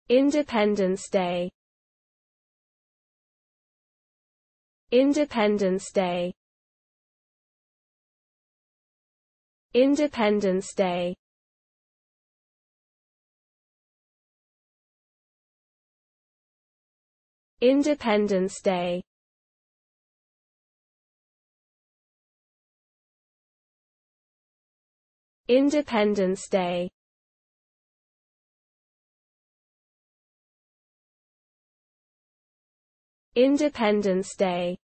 Independence Day. Independence Day. Independence Day. Independence Day. Independence Day. Independence Day.